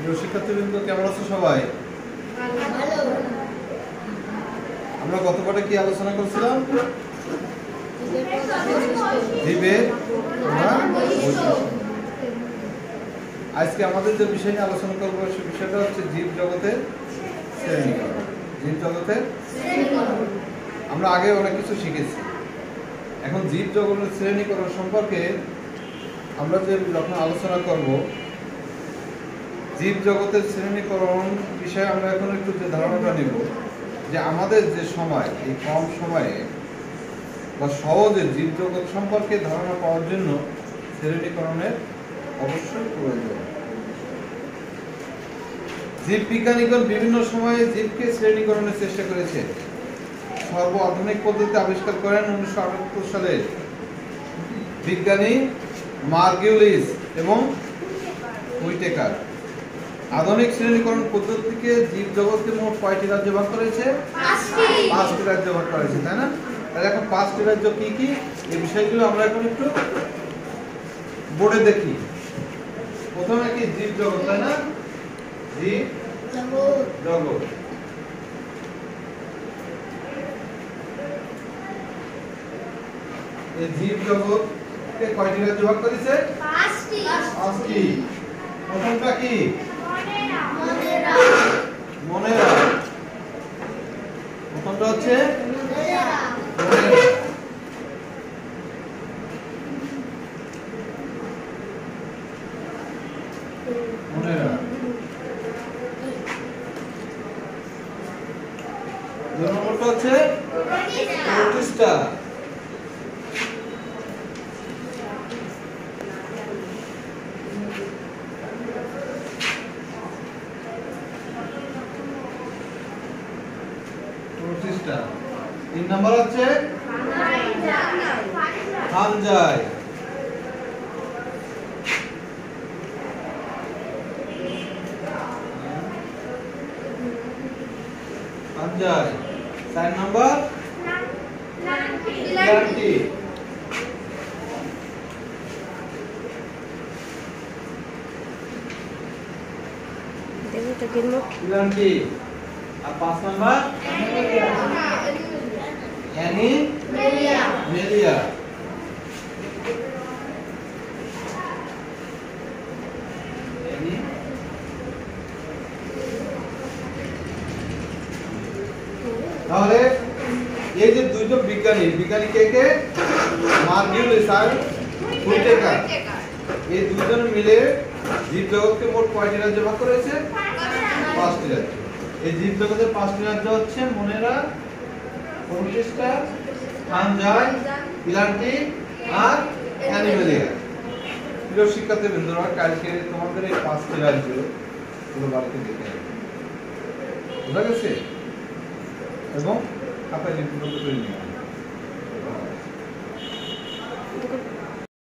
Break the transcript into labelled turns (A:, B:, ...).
A: শিক্ষার্থীবৃন্দ কেমন আছো সবাই? আমরা গত পাঠে কি আলোচনা করছিলাম? জীবের বৈশিষ্ট্য। আজকে আমাদের যে বিষয় নিয়ে আলোচনা করবো সে বিষয়টা হচ্ছে জীব জগতের শ্রেণীকরণ। জীব জগতের আমরা আগে অনেক কিছু শিখেছি। এখন জীব জগতের শ্রেণীকরণ সম্পর্কে আমরা যে যখন আলোচনা করব, জীব জগতের শ্রেণীকরণ বিষয়ে আমরা এখন একটু যে ধারণাটা নেব যে আমাদের যে সময়, এই কম সময়ে বা সহজে জীব জগৎ সম্পর্কে ধারণা পাওয়ার জন্য শ্রেণীকরণের অবশ্যই প্রয়োজন। জীব বিজ্ঞানীগণ বিভিন্ন সময়ে জীবকে শ্রেণীকরণের চেষ্টা করেছে। সর্ব আধুনিক পদ্ধতি আবিষ্কার করেন 1978 সালে বিজ্ঞানী মার্গুলিস এবং হুইটেকার। আধুনিক শ্রেণীকরণ পদ্ধতিকে জীব জগৎকে মোট কয়টি রাজ্যে ভাগ করেছে? 5টি রাজ্যে ভাগ করেছে, তাই না? তাহলে এখন 5টি রাজ্য কি কি এই বিষয়গুলো আমরা এখন একটু বোর্ডে দেখি। প্রথমে কি জীব জগৎ, তাই না? জীব জগৎ। এই জীব জগৎকে কয়টি রাজ্যে ভাগ করেছে? 5টি। প্রথমটা কি? মনেরা। প্রথমটা হচ্ছে মনেরা। দুই নম্বরটা হচ্ছে প্রতিষ্ঠা। তিন নম্বর হচ্ছে ফানজাই। ফানজাই। 4 নম্বর প্ল্যান্টি। প্ল্যান্টি। আর 5 নম্বর অ্যানিমেলিয়া। তাহলে এই যে দুইজন বিজ্ঞানী কে কে? মার্গুলিস আর হুইটেকার। এই দুইজন মিলে জীব জগৎকে মোট কয়টি রাজ্যে ভাগ করেছে? 5টি রাজ্য। এই জীব জগতের 5টি রাজ্য হচ্ছে মনেরা, প্রতিষ্ঠা, ফানজাই, প্ল্যান্টি আর অ্যানিমেলিয়া। প্রিয় শিক্ষার্থীবৃন্দরা, কালকে তোমাদের এই 5টি রাজ্য পুরো বাড়িতে দেখে নেবে, বুঝা গেছে? এবং খাতায় লিপিবদ্ধ করে নিয়ে